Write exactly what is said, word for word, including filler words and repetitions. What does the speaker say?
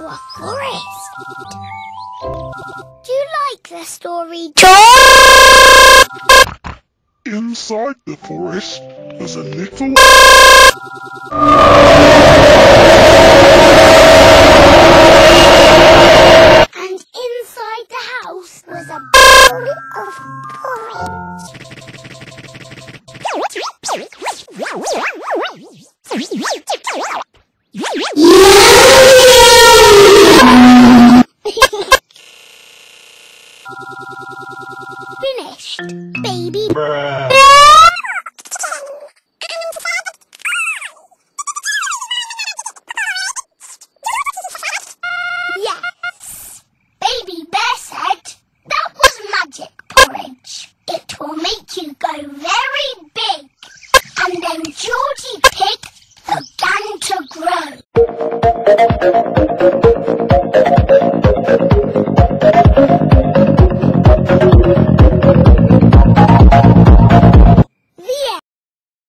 into a forest. Do you like the story, George? Inside the forest was a little...